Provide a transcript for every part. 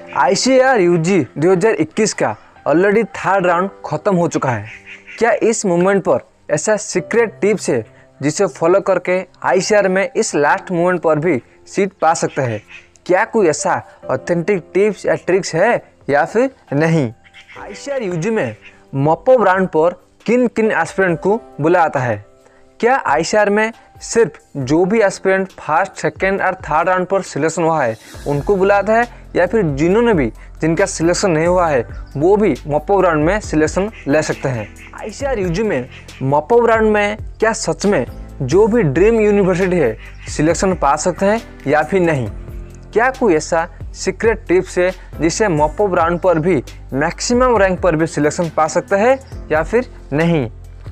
ICAR UG 2021 का already third round खत्म हो चुका है। क्या इस मोमेंट पर ऐसा सीक्रेट टिप्स है जिसे फॉलो करके ICAR में इस लास्ट मोमेंट पर भी सीट पा सकते हैं? क्या कोई ऐसा ऑथेंटिक टिप्स या ट्रिक्स है या फिर नहीं? ICAR UG में मॉप अप राउंड पर किन किन एस्पिरेंट को बुलाया जाता है? क्या ICAR में सिर्फ जो भी एस्पिरेंट फर्स्ट, सेकेंड और थर्ड राउंड पर सिलेक्शन हुआ है उनको बुलाता है, या फिर जिन्होंने भी जिनका सिलेक्शन नहीं हुआ है वो भी मॉप अप राउंड में सिलेक्शन ले सकते हैं? ICAR UG में मॉप अप राउंड में क्या सच में जो भी ड्रीम यूनिवर्सिटी है सिलेक्शन पा सकते हैं या फिर नहीं? क्या कोई ऐसा सीक्रेट टिप्स है जिससे मॉप अप राउंड पर भी मैक्सिमम रैंक पर भी सिलेक्शन पा सकते हैं या फिर नहीं?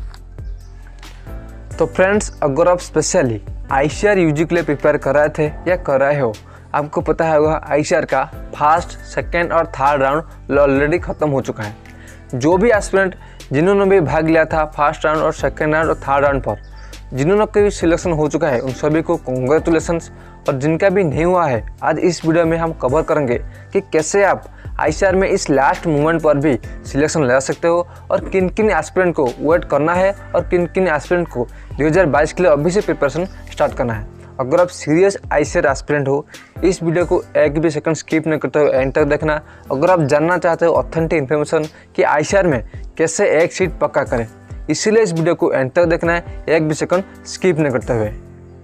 तो फ्रेंड्स, अगर आप स्पेशली ICAR UG के लिए प्रिपेयर कर रहे थे या कर रहे हो, आपको पता होगा ICAR का फर्स्ट, सेकेंड और थर्ड राउंड ऑलरेडी ख़त्म हो चुका है। जो भी एस्पिरेंट जिन्होंने भी भाग लिया था फर्स्ट राउंड और सेकेंड राउंड और थर्ड राउंड पर, जिन्होंने भी सिलेक्शन हो चुका है उन सभी को कॉन्ग्रेचुलेसन्स। और जिनका भी नहीं हुआ है, आज इस वीडियो में हम कवर करेंगे कि कैसे आप ICAR में इस लास्ट मोमेंट पर भी सिलेक्शन ले सकते हो और किन किन एस्पिरेंट को वेट करना है और किन किन एस्पिरेंट को 2022 के लिए अभी से प्रिपरेशन स्टार्ट करना है। अगर आप सीरियस ICAR एस्पिरेंट हो, इस वीडियो को एक भी सेकंड स्किप नहीं करते हो, एंड तक देखना। अगर आप जानना चाहते हो ऑथेंटिक इन्फॉर्मेशन कि ICAR में कैसे एक सीट पक्का करें, इसीलिए इस वीडियो को एंड तक देखना है, एक भी सेकंड स्किप नहीं करते हुए।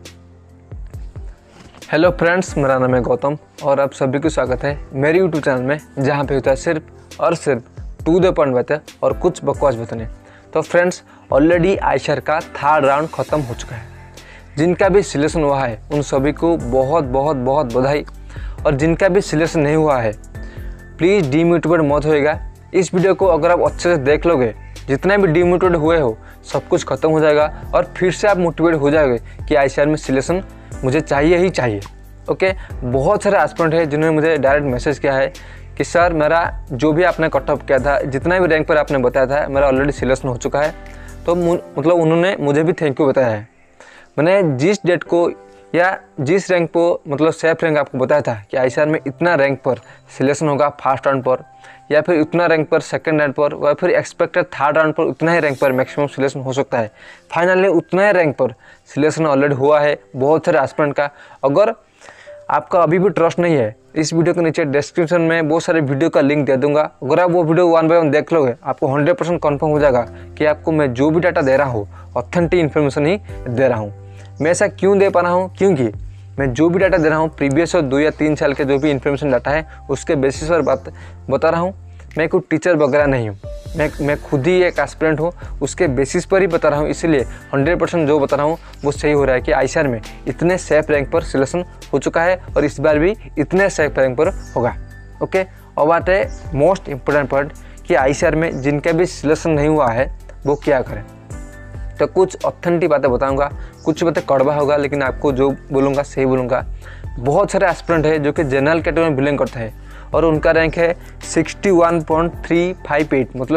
हेलो फ्रेंड्स, मेरा नाम है गौतम और आप सभी को स्वागत है मेरे यूट्यूब चैनल में, जहाँ पे होता है सिर्फ और सिर्फ टू द पॉइंट बातें और कुछ बकवास बताने। तो फ्रेंड्स, ऑलरेडी ICAR का थर्ड राउंड ख़त्म हो चुका है। जिनका भी सिलेक्शन हुआ है उन सभी को बहुत बहुत बहुत बधाई, और जिनका भी सिलेक्शन नहीं हुआ है प्लीज़ डीमोटिवेट मत होएगा। इस वीडियो को अगर आप अच्छे से देख लोगे, जितना भी डीमोटिवेट हुए हो सब कुछ खत्म हो जाएगा और फिर से आप मोटिवेट हो जाओगे कि ICAR में सिलेक्शन मुझे चाहिए ही चाहिए। ओके, बहुत सारे एस्पिरेंट है जिन्होंने मुझे डायरेक्ट मैसेज किया है कि सर मेरा जो भी आपने कट ऑफ किया था, जितना भी रैंक पर आपने बताया था, मेरा ऑलरेडी सिलेक्शन हो चुका है। तो मतलब उन्होंने मुझे भी थैंक यू बताया है। मैंने जिस डेट को या जिस रैंक को मतलब सेफ रैंक आपको बताया था कि ICAR में इतना रैंक पर सिलेक्शन होगा फर्स्ट राउंड पर, या फिर उतना रैंक पर सेकंड राउंड पर, या फिर एक्सपेक्टेड थर्ड राउंड पर उतना ही रैंक पर मैक्सिमम सिलेक्शन हो सकता है, फाइनली उतना ही रैंक पर सिलेक्शन ऑलरेडी हुआ है बहुत सारे एस्पिरेंट का। अगर आपका अभी भी ट्रस्ट नहीं है, इस वीडियो के नीचे डिस्क्रिप्शन में बहुत सारे वीडियो का लिंक दे दूंगा। अगर आप वो वीडियो 1 बाय 1 देख लोगे, आपको 100% कन्फर्म हो जाएगा कि आपको मैं जो भी डाटा दे रहा हूँ ऑथेंटिक इन्फॉर्मेशन ही दे रहा हूँ। मैं ऐसा क्यों दे पा रहा हूँ? क्योंकि मैं जो भी डाटा दे रहा हूँ प्रीवियस और 2 या 3 साल के जो भी इन्फॉर्मेशन डाटा है उसके बेसिस पर बात बता रहा हूँ। मैं कोई टीचर वगैरह नहीं हूँ, मैं खुद ही एक एस्पिरेंट हूँ, उसके बेसिस पर ही बता रहा हूँ। इसलिए 100% जो बता रहा हूँ वो सही हो रहा है कि ICAR में इतने सेफ रैंक पर सिलेक्शन हो चुका है और इस बार भी इतने सेफ रैंक पर होगा। ओके, अब बात है मोस्ट इम्पोर्टेंट पॉइंट कि ICAR में जिनका भी सिलेक्शन नहीं हुआ है वो क्या करें। तो कुछ ऑथेंटिक बातें बताऊंगा, कुछ बातें कड़वा होगा, लेकिन आपको जो बोलूँगा सही बोलूँगा। बहुत सारे एस्पिरेंट है जो कि जनरल कैटेगरी में बिलोंग करते हैं और उनका रैंक है 61.358, मतलब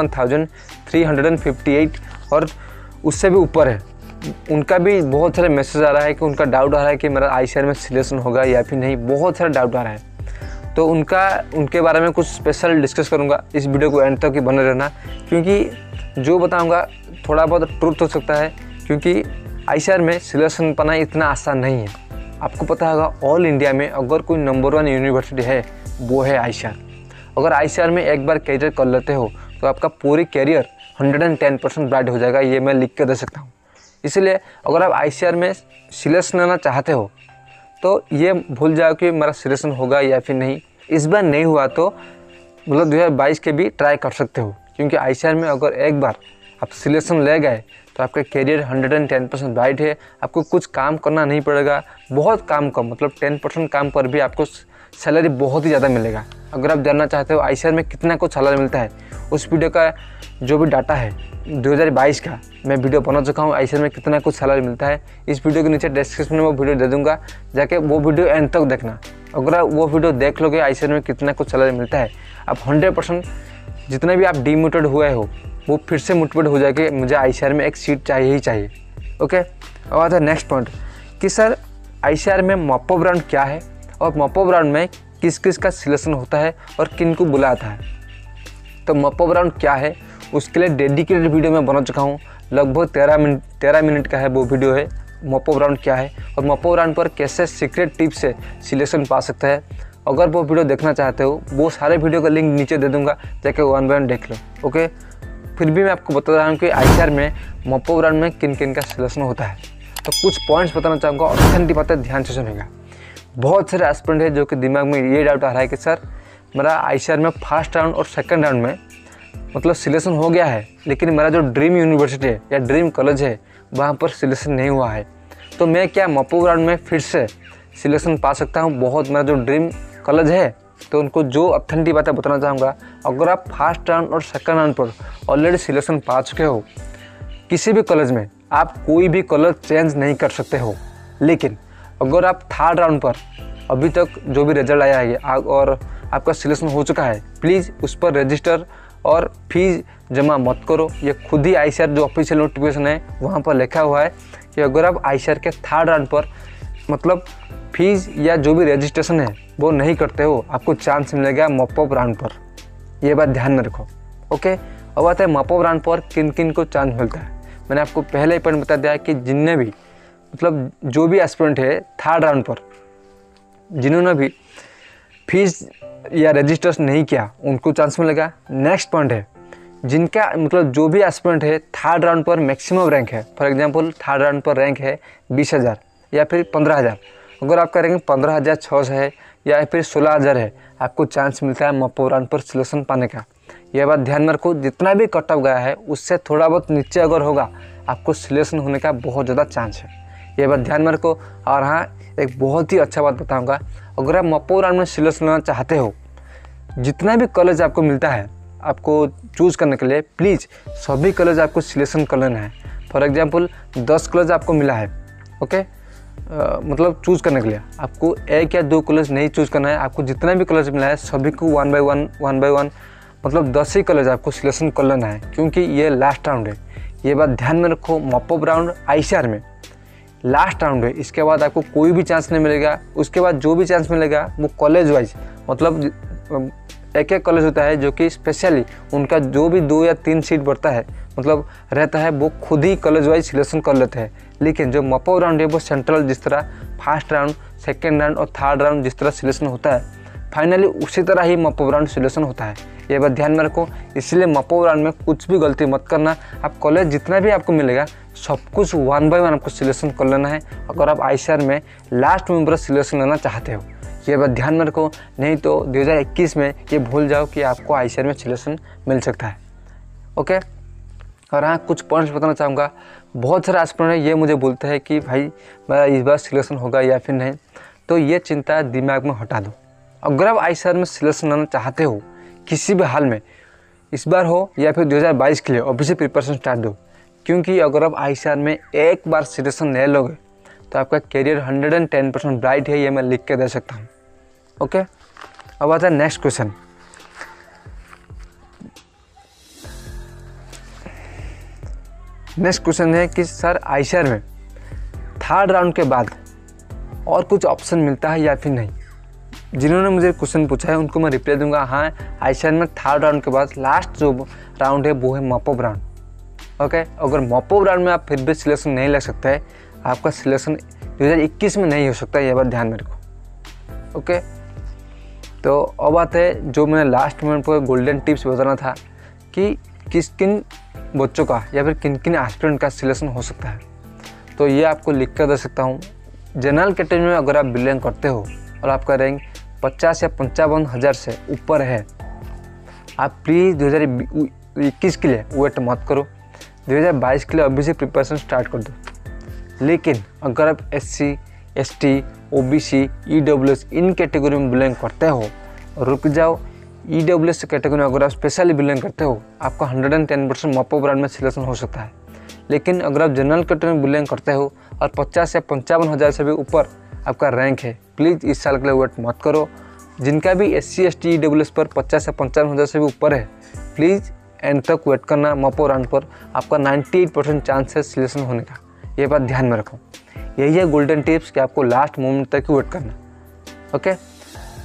61,358 और उससे भी ऊपर है। उनका भी बहुत सारे मैसेज आ रहा है कि उनका डाउट आ रहा है कि मेरा ICAR में सिलेक्शन होगा या फिर नहीं, बहुत सारे डाउट आ रहा है। तो उनके बारे में कुछ स्पेशल डिस्कस करूँगा। इस वीडियो को एंड तक ही बने रहना, क्योंकि जो बताऊँगा थोड़ा बहुत ट्रुथ हो सकता है, क्योंकि ICAR में सिलेक्शन पाना इतना आसान नहीं है। आपको पता होगा ऑल इंडिया में अगर कोई नंबर 1 यूनिवर्सिटी है वो है ICAR। अगर ICAR में एक बार कैरियर कर लेते हो तो आपका पूरी कैरियर 110% ब्राइट हो जाएगा, ये मैं लिख के दे सकता हूँ। इसलिए अगर आप ICAR में सिलेक्शन लेना चाहते हो तो ये भूल जाओ कि मेरा सिलेक्शन होगा या फिर नहीं। इस बार नहीं हुआ तो मतलब 2022 के भी ट्राई कर सकते हो, क्योंकि ICAR में अगर एक बार आप सिलेक्शन ले गए तो आपका कैरियर 110% ब्राइट है। आपको कुछ काम करना नहीं पड़ेगा, बहुत काम कम, मतलब 10% काम पर भी आपको सैलरी बहुत ही ज़्यादा मिलेगा। अगर आप जानना चाहते हो ICAR में कितना कुछ सैलरी मिलता है, उस वीडियो का जो भी डाटा है 2022 का मैं वीडियो बना चुका हूँ। ICAR में कितना कुछ सैलरी मिलता है इस वीडियो के नीचे डिस्क्रिप्शन में वो वीडियो दे दूँगा, जाके वो वीडियो एंड तक देखना। अगर आप वो वीडियो देख लोगे ICAR में कितना कुछ सैलरी मिलता है, आप 100% जितने भी आप डीमोटिवेट हुए हो वो फिर से मोटिवेट हो जाएगी, मुझे ICAR में एक सीट चाहिए ही चाहिए। ओके, अब आता है नेक्स्ट पॉइंट कि सर ICAR में मॉप अप राउंड क्या है और मॉप अप राउंड में किस किस का सिलेक्शन होता है और किन को बुलाता है। तो मॉप अप राउंड क्या है उसके लिए डेडिकेटेड वीडियो मैं बना चुका हूँ, लगभग 13 मिनट का है वो वीडियो है। मॉप अप राउंड क्या है और मॉप अप राउंड पर कैसे सीक्रेट टिप से सिलेक्शन पा सकता है, अगर वो वीडियो देखना चाहते हो वो सारे वीडियो का लिंक नीचे दे दूंगा, जाके 1 बाय 1 देख लो। ओके, फिर भी मैं आपको बता रहा हूँ कि ICAR में मॉप अप राउंड में किन किन का सिलेक्शन होता है। तो कुछ पॉइंट्स बताना चाहूँगा, ऑथेंटिक बातें ध्यान से सुनेगा। बहुत सारे एस्पिरेंट है जो कि दिमाग में ये डाउट आ रहा है कि सर मेरा ICAR में फर्स्ट राउंड और सेकंड राउंड में मतलब सिलेक्शन हो गया है, लेकिन मेरा जो ड्रीम यूनिवर्सिटी है या ड्रीम कॉलेज है वहाँ पर सिलेक्शन नहीं हुआ है, तो मैं क्या मॉप अप राउंड में फिर से सिलेक्शन पा सकता हूँ बहुत मेरा जो ड्रीम कॉलेज है। तो उनको जो ऑथेंटिक बातें बताना चाहूँगा, अगर आप फर्स्ट राउंड और सेकंड राउंड पर ऑलरेडी सिलेक्शन पा चुके हो किसी भी कॉलेज में, आप कोई भी कॉलेज चेंज नहीं कर सकते हो। लेकिन अगर आप थर्ड राउंड पर अभी तक जो भी रिजल्ट आया है और आपका सिलेक्शन हो चुका है, प्लीज़ उस पर रजिस्टर और फीस जमा मत करो। ये खुद ही ICAR जो ऑफिशियल नोटिफिकेशन है वहाँ पर लिखा हुआ है कि अगर आप ICAR के थर्ड राउंड पर मतलब फीस या जो भी रजिस्ट्रेशन है वो नहीं करते हो, आपको चांस मिलेगा मॉप अप राउंड पर। ये बात ध्यान में रखो। ओके, अब आता है मॉप अप राउंड पर किन किन को चांस मिलता है। मैंने आपको पहले ही पॉइंट बता दिया कि जिनने भी मतलब जो भी एस्पिरेंट है थर्ड राउंड पर जिन्होंने भी फीस या रजिस्ट्रेशन नहीं किया उनको चांस मिलेगा। नेक्स्ट पॉइंट है जिनका मतलब जो भी एस्पिरेंट है थर्ड राउंड पर मैक्सिमम रैंक है, फॉर एग्जांपल थर्ड राउंड पर रैंक है 20,000 या फिर 15,000, अगर आपका रैंक 15,600 है या फिर 16,000 है, आपको चांस मिलता है मॉप अप राउंड पर सिलेक्शन पाने का। यह बात ध्यान में रखो, जितना भी कट ऑफ गया है उससे थोड़ा बहुत नीचे अगर होगा आपको सिलेक्शन होने का बहुत ज़्यादा चांस है। यह बात ध्यान में रखो। और हाँ, एक बहुत ही अच्छा बात बताऊंगा, अगर आप मॉप अप राउंड में सिलेक्शन लेना चाहते हो, जितना भी कॉलेज आपको मिलता है आपको चूज़ करने के लिए, प्लीज़ सभी कॉलेज आपको सिलेक्शन कर लेना है। फॉर एग्जांपल 10 कॉलेज आपको मिला है, ओके, मतलब चूज़ करने के लिए आपको 1 या 2 कॉलेज नहीं चूज़ करना है, आपको जितना भी कॉलेज मिला है सभी को 1 बाय 1 मतलब 10 ही कॉलेज आपको सिलेक्शन कर लेना है, क्योंकि ये लास्ट राउंड है। ये बात ध्यान में रखो, मॉप अप राउंड ICAR में लास्ट राउंड है, इसके बाद आपको कोई भी चांस नहीं मिलेगा। उसके बाद जो भी चांस मिलेगा वो कॉलेज वाइज मतलब एक कॉलेज होता है जो कि स्पेशली उनका जो भी 2 या 3 सीट बढ़ता है मतलब रहता है, वो खुद ही कॉलेज वाइज सिलेक्शन कर लेते हैं। लेकिन जो मॉप अप राउंड है वो सेंट्रल जिस तरह फर्स्ट राउंड सेकेंड राउंड और थर्ड राउंड जिस तरह सिलेक्शन होता है, फाइनली उसी तरह ही मॉप अप राउंड सिलेक्शन होता है। ये बात ध्यान में रखो, इसलिए मॉप अप राउंड में कुछ भी गलती मत करना। आप कॉलेज जितना भी आपको मिलेगा सब कुछ 1 बाय 1 आपको सिलेक्शन कर लेना है, अगर आप ICAR में लास्ट मेंबर सिलेक्शन लेना चाहते हो। ये बात ध्यान में रखो, नहीं तो 2021 में ये भूल जाओ कि आपको ICAR में सिलेक्शन मिल सकता है। ओके, और हाँ, कुछ पॉइंट्स बताना चाहूँगा। बहुत सारे एस्पिरेंट ये मुझे बोलते हैं कि भाई मेरा इस बार सिलेक्शन होगा या फिर नहीं, तो ये चिंता दिमाग में हटा दो। अगर आप ICAR में सिलेक्शन लेना चाहते हो किसी भी हाल में, इस बार हो या फिर 2022 के लिए, अभी से प्रिपरेशन स्टार्ट दो, क्योंकि अगर आप ICAR में एक बार सिलेक्शन ले लोगे तो आपका करियर 110% ब्राइट है, ये मैं लिख के दे सकता हूँ। ओके, अब आता है नेक्स्ट क्वेश्चन। नेक्स्ट क्वेश्चन है कि सर ICAR में थर्ड राउंड के बाद और कुछ ऑप्शन मिलता है या फिर नहीं। जिन्होंने मुझे क्वेश्चन पूछा है उनको मैं रिप्लाई दूंगा, हाँ ICAR में थर्ड राउंड के बाद लास्ट जो राउंड है वो है मॉप अप राउंड। ओके, अगर मॉप अप राउंड में आप फिर भी सिलेक्शन नहीं ले सकते, आपका सिलेक्शन 2021 में नहीं हो सकता, यह बात ध्यान में रखो। ओके, तो अब बात है जो मैंने लास्ट मोमेंट पर गोल्डन टिप्स बताना था कि किन बच्चों का या फिर किन एस्पिरेंट का सिलेक्शन हो सकता है, तो ये आपको लिख कर दे सकता हूँ। जनरल कैटेगरी में अगर आप बिलोंग करते हो और आपका रैंक 50 या 55,000 से ऊपर है, आप प्लीज़ 2021 के लिए वेट मत करो, 2022 के लिए अभी से प्रिपरेशन स्टार्ट कर दो। लेकिन अगर आप SC, ST, OBC, EWS इन कैटेगरी में बिलोंग करते हो, रुक जाओ। EWS कैटेगरी में अगर आप स्पेशली बिलोंग करते हो, आपका 110% मॉप अप राउंड में सिलेक्शन हो सकता है। लेकिन अगर आप जनरल कैटेगरी में बिलोंग करते हो और 50 या 55,000 से भी ऊपर आपका रैंक है, प्लीज़ इस साल के लिए वेट मत करो। जिनका भी SC, ST, EWS पर 50 या 55,000 से भी ऊपर है, प्लीज़ एंड तक वेट करना। मॉप अप राउंड पर आपका 98% चांस है सिलेक्शन होने का, ये बात ध्यान में रखो। यही है गोल्डन टिप्स कि आपको लास्ट मोमेंट तक ही वेट करना। ओके,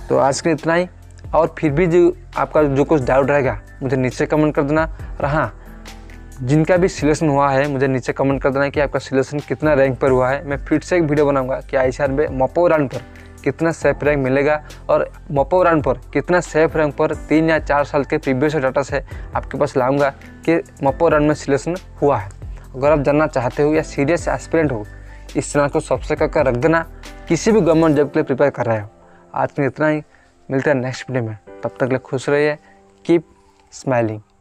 तो आज के इतना ही, और फिर भी जो आपका जो कुछ डाउट रहेगा मुझे नीचे कमेंट कर देना। और हाँ, जिनका भी सिलेक्शन हुआ है मुझे नीचे कमेंट कर देना कि आपका सिलेक्शन कितना रैंक पर हुआ है। मैं फिर से एक वीडियो बनाऊंगा कि ICAR में मॉपअप राउंड पर कितना सेफ रैंक मिलेगा और मॉपअप राउंड पर कितना सेफ रैंक पर 3 या 4 साल के प्रीवियस डाटा से आपके पास लाऊंगा कि मॉपअप राउंड में सिलेक्शन हुआ है। अगर आप जानना चाहते हो या सीरियस एस्पिरेंट हो, इस चैनल को सब्सक्राइब कर रख देना, किसी भी गवर्नमेंट जॉब के लिए प्रिपेयर कर रहे हो। आज में इतना ही, मिलते हैं नेक्स्ट वीडियो में। तब तक के लिए खुश रहिए, कीप स्माइलिंग।